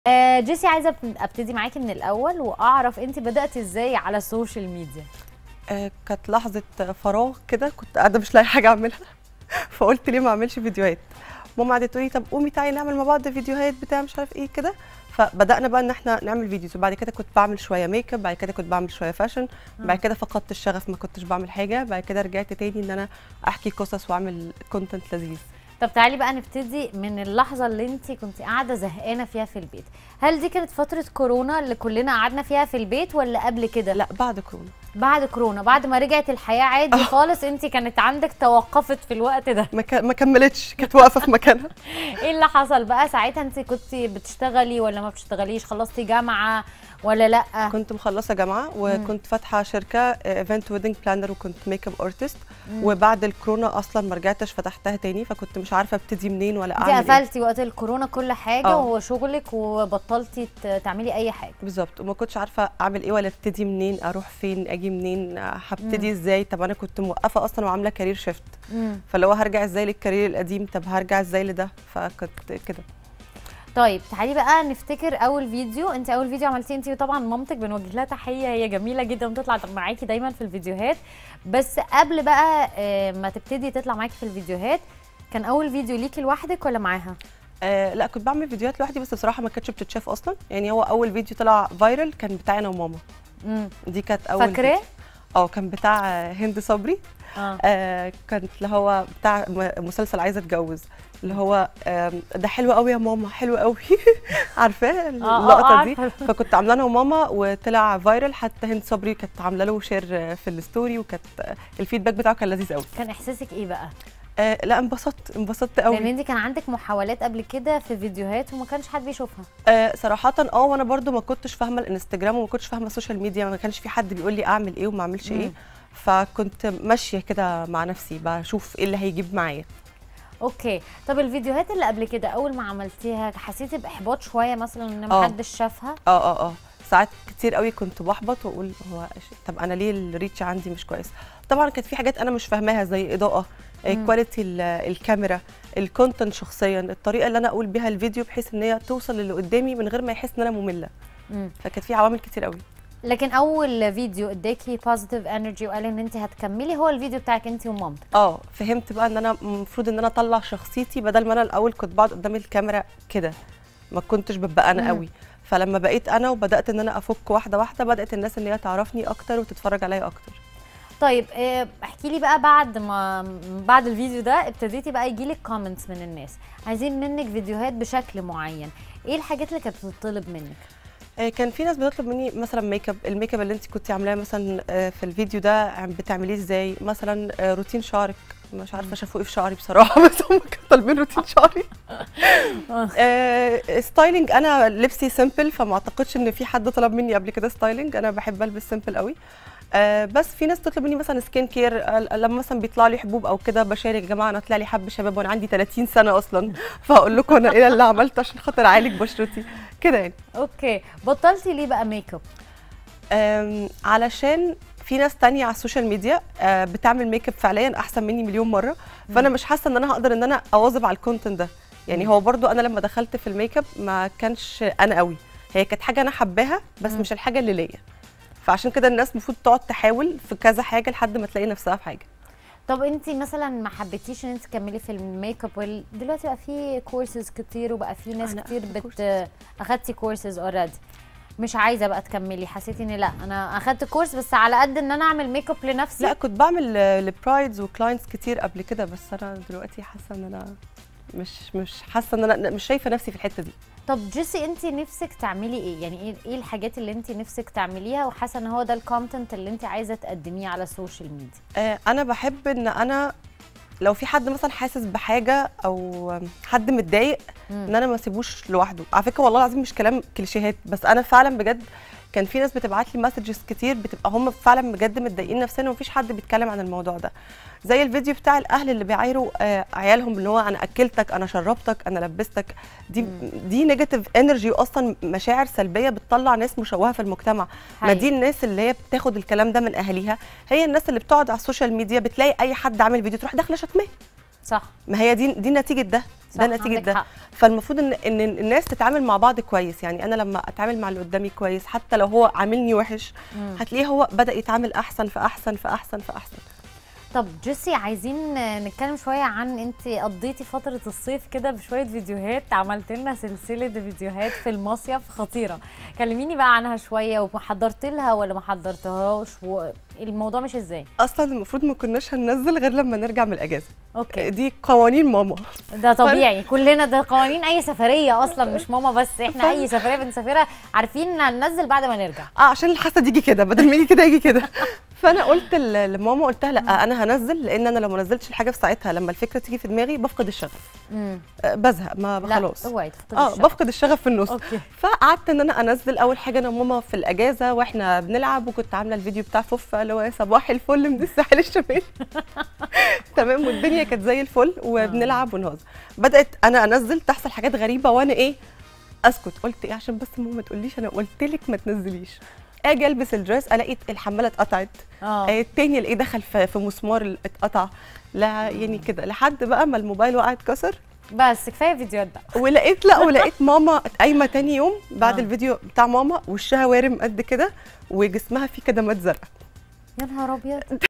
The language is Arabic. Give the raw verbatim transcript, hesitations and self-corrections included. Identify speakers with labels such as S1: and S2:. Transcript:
S1: آه جيسي، عايزه ابتدي معاكي من الاول واعرف انت بداتي ازاي على السوشيال ميديا.
S2: آه كانت لحظه فراغ كده، كنت قاعده مش لاقي حاجه اعملها فقلت ليه ما اعملش فيديوهات. ماما قعدت تقولي طب قومي تعالي نعمل مع بعض فيديوهات بتاع مش عارف ايه كده، فبدانا بقى ان احنا نعمل فيديوز. وبعد كده كنت بعمل شويه ميك اب، بعد كده كنت بعمل شويه فاشن، بعد كده فقدت الشغف ما كنتش بعمل حاجه، بعد كده رجعت تاني ان انا احكي قصص واعمل كونتنت لذيذ.
S1: طب تعالي بقى نبتدي من اللحظه اللي انت كنت قاعده زهقانه فيها في البيت. هل دي كانت فتره كورونا اللي كلنا قعدنا فيها في البيت ولا قبل كده؟
S2: لا بعد كورونا.
S1: بعد كورونا، بعد ما رجعت الحياه عادي خالص، انت كانت عندك توقفت في الوقت ده؟
S2: ما ما كملتش، كانت واقفه في مكانها.
S1: ايه اللي حصل بقى ساعتها؟ انت كنت بتشتغلي ولا ما بتشتغليش؟ خلصتي جامعه ولا لا؟
S2: كنت مخلصه جامعه وكنت فاتحه شركه ايفنت ويدنج بلانر وكنت ميك اب ارتست، وبعد الكورونا اصلا ما رجعتش فتحتها تاني، فكنت مش عارفه ابتدي منين ولا اعمل ايه.
S1: انت قفلتي وقت الكورونا كل حاجه أوه. وهو شغلك وبطلتي تعملي اي حاجه
S2: بالظبط، وما كنتش عارفه اعمل ايه ولا ابتدي منين، اروح فين، اجي منين، هبتدي ازاي. طب انا كنت موقفه اصلا وعامله كارير شيفت، فلو هرجع ازاي للكارير القديم؟ طب هرجع ازاي لده؟ فكنت كده.
S1: طيب تعالي بقى نفتكر اول فيديو. انت اول فيديو عملتيه انت طبعا مامتك، بنوجه لها تحيه، هي جميله جدا وبتطلع معاكي دايما في الفيديوهات. بس قبل بقى ما تبتدي تطلع معاكي في الفيديوهات، كان اول فيديو ليكي لوحدك ولا معاها؟
S2: آه لا، كنت بعمل فيديوهات لوحدي، بس بصراحه ما كانتش بتتشاف اصلا. يعني هو اول فيديو طلع فايرال كان بتاعي انا وماما.
S1: امم
S2: دي كانت اول
S1: فاكراه؟
S2: اه كان بتاع هند صبري.
S1: اه,
S2: آه كانت اللي هو بتاع مسلسل عايزه اتجوز، اللي هو ده حلو قوي يا ماما، حلو قوي. عارفاه اللقطه دي؟ فكنت عامله انا وماما وطلع فايرال. حتى هند صبري كانت عامله له شير في الستوري، وكانت الفيدباك بتاعه كان لذيذ قوي.
S1: كان احساسك ايه بقى؟
S2: آه لا انبسطت انبسطت قوي،
S1: لان انت كان عندك محاولات قبل كده في فيديوهات وما كانش حد بيشوفها.
S2: آه صراحه اه وانا برده ما كنتش فاهمه الانستجرام وما كنتش فاهمه السوشيال ميديا، ما كانش في حد بيقول لي اعمل ايه وما اعملش ايه، فكنت ماشيه كده مع نفسي بشوف ايه اللي هيجيب معايا.
S1: اوكي. طب الفيديوهات اللي قبل كده اول ما عملتيها حسيتي باحباط شويه مثلا ان ما حدش شافها؟
S2: اه اه اه ساعات كتير قوي كنت بحبط واقول هو طب انا ليه الريتش عندي مش كويس. طبعا كانت في حاجات انا مش فاهماها زي اضاءه، كواليتي الكاميرا، الكونتنت شخصيا، الطريقه اللي انا اقول بيها الفيديو بحيث ان هي توصل للي قدامي من غير ما يحس ان انا ممله. فكانت في عوامل كتير قوي.
S1: لكن اول فيديو اداكي بوزيتيف انرجي وقال ان انت هتكملي هو الفيديو بتاعك انت ومامتك.
S2: اه فهمت بقى ان انا المفروض ان انا اطلع شخصيتي، بدل ما انا الاول كنت بقعد قدام الكاميرا كده ما كنتش ببقى انا قوي. فلما بقيت انا وبدات ان انا افك واحده واحده، بدات الناس ان هي تعرفني اكتر وتتفرج عليا اكتر.
S1: طيب احكي لي بقى، بعد ما بعد الفيديو ده ابتديتي بقى يجي لك كومنتس من الناس عايزين منك فيديوهات بشكل معين، ايه الحاجات اللي كانت بتطلب منك؟
S2: كان في ناس بتطلب مني مثلا ميك اب، الميك اب اللي انت كنتي عاملاه مثلا في الفيديو ده بتعمليه ازاي؟ مثلا روتين شعرك، مش عارفه شافوا ايه في شعري بصراحه، بس هم كانوا طالبين روتين شعري. آه ستايلينج، انا لبسي سيمبل فما اعتقدش ان في حد طلب مني قبل كده ستايلينج، انا بحب البس سيمبل قوي. آه بس في ناس تطلب مني مثلا سكين كير، آه لما مثلا بيطلع لي حبوب او كده بشارك، يا جماعه انا طلع لي حب شباب وانا عندي ثلاثين سنه اصلا، فاقول لكم انا ايه اللي عملته عشان خاطر اعالج بشرتي كده يعني.
S1: اوكي. بطلتي ليه بقى ميك اب؟
S2: آه علشان في ناس تانية على السوشيال ميديا آه بتعمل ميك اب فعليا احسن مني مليون مره، فانا مش حاسه ان انا هقدر ان انا اواظب على الكونتنت ده. يعني هو برضو انا لما دخلت في الميك اب ما كانش انا قوي، هي كانت حاجه انا حباها بس مش الحاجه اللي ليا، فعشان كده الناس المفروض تقعد تحاول في كذا حاجه لحد ما تلاقي نفسها في حاجه.
S1: طب انت مثلا ما حبيتيش ان انت تكملي في الميك اب؟ دلوقتي بقى في كورسز كتير وبقى في ناس كتير بت اخدتي كورسز اوريدي، مش عايزه بقى تكملي؟ حسيتي ان لا انا اخدت كورس بس على قد ان انا اعمل ميك اب لنفسي؟
S2: لا كنت بعمل لبرايدز وكلاينتس كتير قبل كده، بس انا دلوقتي حاسه ان انا مش مش حاسه ان انا مش شايفه نفسي في الحته دي.
S1: طب جيسي، انت نفسك تعملي ايه؟ يعني ايه ايه الحاجات اللي انت نفسك تعمليها وحاسه ان هو ده الكونتنت اللي انت عايزه تقدميه على السوشيال ميديا؟
S2: آه انا بحب ان انا لو في حد مثلا حاسس بحاجه او حد متضايق ان انا ما اسيبوش لوحده. على فكره والله العظيم مش كلام كليشيهات، بس انا فعلا بجد كان في ناس بتبعت لي مسجز كتير بتبقى هم فعلا بجد متضايقين نفسيا ومفيش حد بيتكلم عن الموضوع ده، زي الفيديو بتاع الاهل اللي بيعايروا آه عيالهم اللي هو انا اكلتك، انا شربتك، انا لبستك. دي مم. دي نيجاتيف انرجي، واصلا مشاعر سلبيه بتطلع ناس مشوهه في المجتمع. ما دي الناس اللي هي بتاخد الكلام ده من اهاليها، هي الناس اللي بتقعد على السوشيال ميديا بتلاقي اي حد عامل فيديو تروح داخله شتماه.
S1: صح.
S2: ما هي دي دي نتيجه ده، ده نتيجه ده حق. فالمفروض ان ان الناس تتعامل مع بعض كويس. يعني انا لما اتعامل مع اللي قدامي كويس حتى لو هو عاملني وحش، مم. هتلاقيه هو بدا يتعامل احسن فاحسن فاحسن فاحسن.
S1: طب جيسي، عايزين نتكلم شويه عن انت قضيتي فتره الصيف كده بشويه فيديوهات، عملت لنا سلسله فيديوهات في المصيف خطيره. كلميني بقى عنها شويه، وحضرت لها ولا ما حضرتهاش، والموضوع مش ازاي؟
S2: اصلا المفروض ما كناش هننزل غير لما نرجع من الاجازه.
S1: اوكي.
S2: دي قوانين ماما.
S1: ده طبيعي، كلنا ده قوانين اي سفريه اصلا، مش ماما بس، احنا ف... اي سفريه بنسافرها عارفين هننزل بعد ما نرجع.
S2: اه عشان الحسد يجي كده، بدل ما يجي كده يجي كده. فانا قلت لماما، قلت لها لا انا هنزل، لان انا لو ما نزلتش الحاجه في ساعتها لما الفكره تيجي في دماغي بفقد الشغف. امم بزهق، ما خلاص.
S1: لا اوعي تفقدي
S2: اه
S1: الشغف.
S2: بفقد الشغف في النص. أوكي. فقعدت ان انا انزل. اول حاجه انا وماما في الاجازه واحنا بنلعب، وكنت عامله الفيديو بتاع فوفا اللي هو صباح الفل من الساحل الشمالي. تمام. والدنيا كانت زي الفل وبنلعب ونهزر. بدات انا انزل، تحصل حاجات غريبه وانا ايه اسكت. قلت ايه عشان بس ماما ما تقوليش انا قلت لك ما تنزليش. اجي البس الدريس الاقي الحماله اتقطعت، اه التاني الاقيه دخل في, في مسمار اتقطع. لا يعني كده لحد بقى ما الموبايل وقع اتكسر.
S1: بس كفايه فيديوهات بقى.
S2: ولقيت لا ولقيت ماما قايمه تاني يوم بعد آه. الفيديو بتاع ماما، وشها وارم قد كده وجسمها فيه كدمات زرقاء.
S1: يا نهار ابيض.